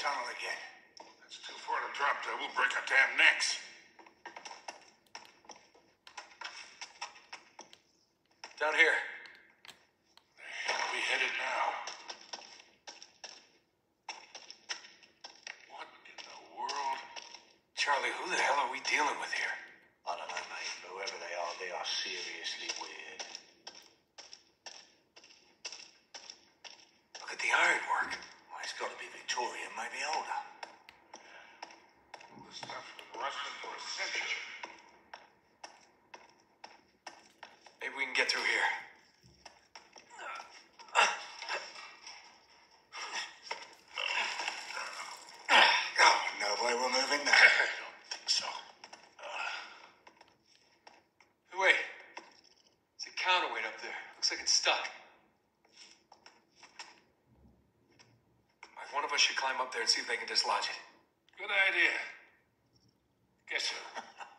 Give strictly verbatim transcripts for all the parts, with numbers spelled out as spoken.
tunnel again. That's too far to drop to. We'll break our damn necks. Down here. Where are we headed now? What in the world? Charlie, who the hell are we dealing with here? I don't know, mate. But whoever they are, they are seriously weird. Look at the ironwork. Well, it's got to be Victorian, maybe older. All this stuff's been rusting for a century. Maybe we can get through here. Oh, no way we're moving now. I don't think so. Hey, wait. There's a counterweight up there. Looks like it's stuck. Like one of us should climb up there and see if they can dislodge it. Good idea. Guess so.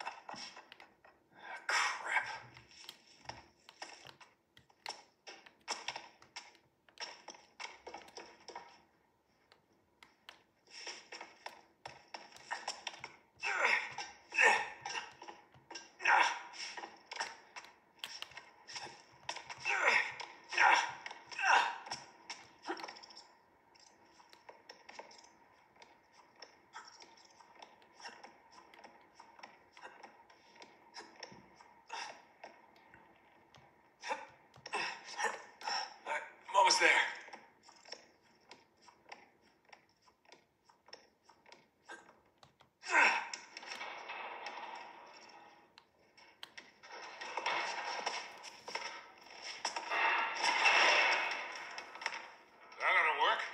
Ah, crap. I'm almost there. That ought to work.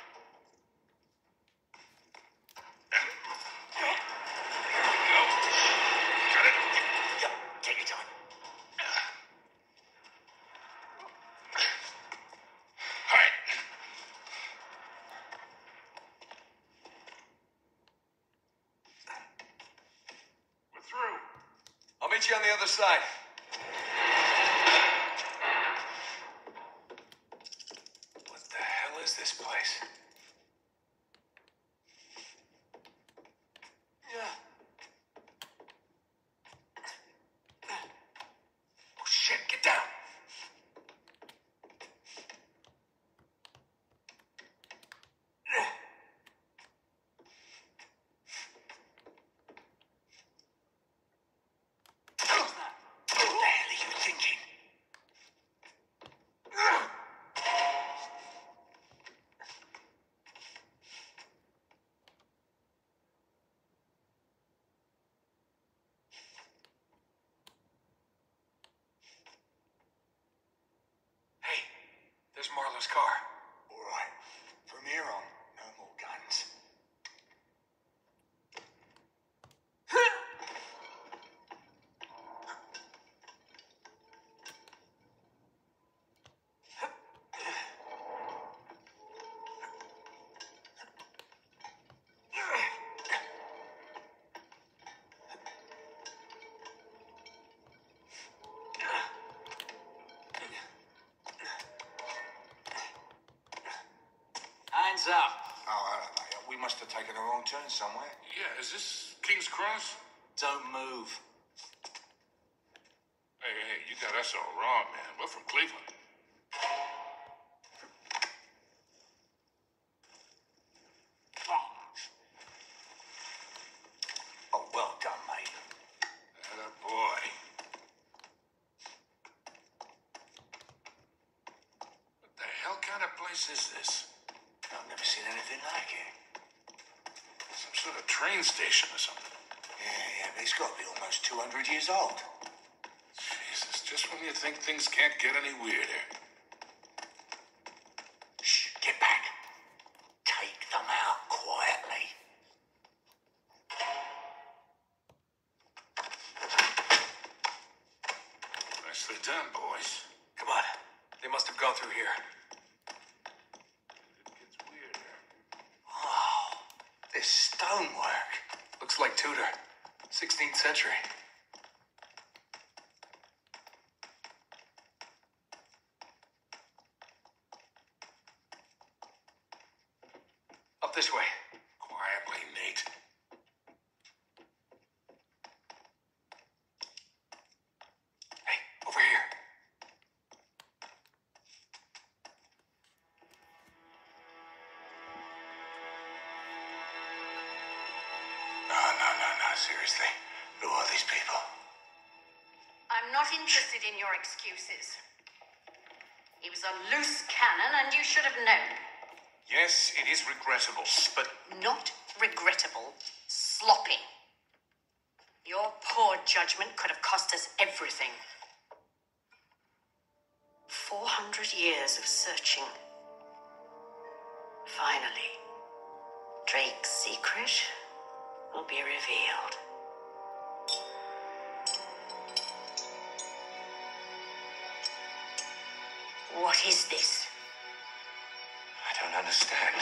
There we go. Got it. Yeah, take your time. All right. We're through. I'll meet you on the other side. What the hell is this place? Yeah. Oh shit, get down. What the hell are you thinking? Hey, there's Marlowe's car. All right. From here on, no more guns. Hands up. Oh, I don't know. We must have taken a wrong turn somewhere. Yeah, is this King's Cross? Don't move. Hey, hey, you got us all wrong, man. We're from Cleveland. Oh, well done, mate. Atta boy. What the hell kind of place is this? I've never seen anything like it. Some sort of train station or something. Yeah, yeah, but it's got to be almost two hundred years old. Jesus, just when you think things can't get any weirder. Shh, get back. Take them out quietly. Nicely done, boys. Come on. They must have gone through here. It gets weirder. Oh, this stonework. Looks like Tudor. sixteenth century. Up this way. Quiet. Seriously, who are these people? I'm not interested in your excuses. He was a loose cannon, and you should have known. Yes, it is regrettable, but Not regrettable, sloppy. Your poor judgment could have cost us everything. Four hundred years of searching. Finally, Drake's secret will be revealed. What is this? I don't understand.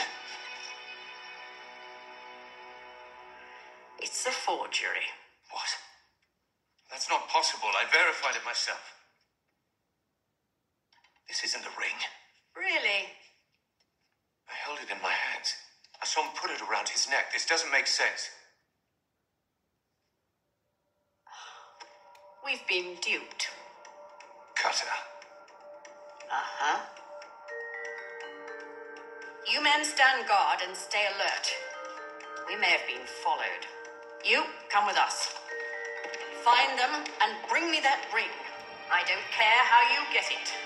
It's a forgery. what? That's not possible. I verified it myself. This isn't a ring. Really? I held it in my hands. I saw him put it around his neck. This doesn't make sense. We've been duped. Cutter. Uh-huh. You men stand guard and stay alert. We may have been followed. You, come with us. Find them and bring me that ring. I don't care how you get it.